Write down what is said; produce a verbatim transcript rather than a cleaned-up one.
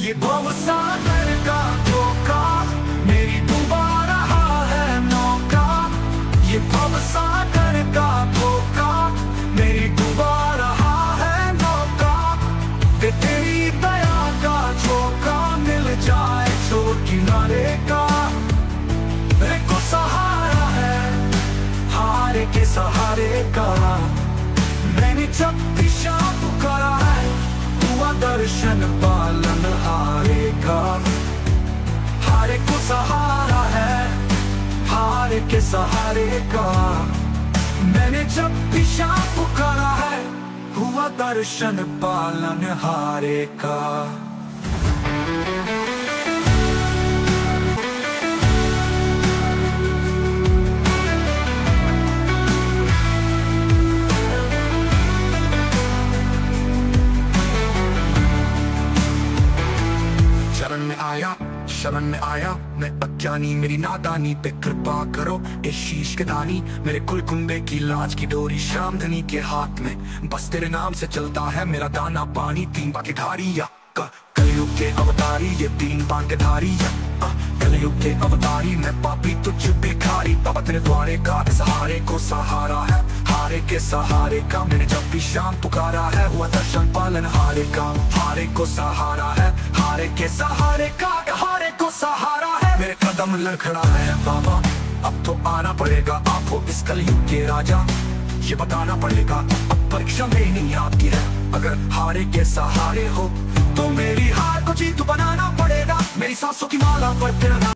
ये भवसागर का धोखा मेरी डूबा रहा है नौका। ये भवसागर का धोखा मेरी डूबा रहा है नौका। ते तेरी दया का झोंका मिल जाए छोर किनारे का। मेरे को सहारा है हारे के सहारे का। मैंने जब दिशा पुकारा है हुआ दर्शन पालन हारे का। हारे को सहारा है हारे के सहारे का। मैंने जब दिशा पुकारा है हुआ दर्शन पालन हारे का। शरण में आया शरण में आया मैं अज्ञानी मेरी नादानी पे कृपा करो। ए शीश के दानी मेरे कुल कुंबे की लाज की डोरी श्याम धनी के हाथ में। बस तेरे नाम से चलता है मेरा दाना पानी। तीन बाकी धारी या कलयुग के अवतारी ये तीन बांके धारी या कलयुग के अवतारी। मैं पापी तुझ भिखारी बाबा तेरे द्वारे का सहारे को सहारा है हारे के सहारे का। मैंने जब भी शाम पुकारा है हुआ दर्शन पालन हारे का। हारे को सहारा है हारे के सहारे का। हारे को सहारा है मेरे कदम लड़खड़ा है बाबा। अब तो आना पड़ेगा आपको इस कलयुग के राजा। ये बताना पड़ेगा अब परीक्षा लेनी आपकी है। अगर हारे के सहारे हो तो मेरी हार को जीत बनाना पड़ेगा। मेरी सांसों की माला पर तेरा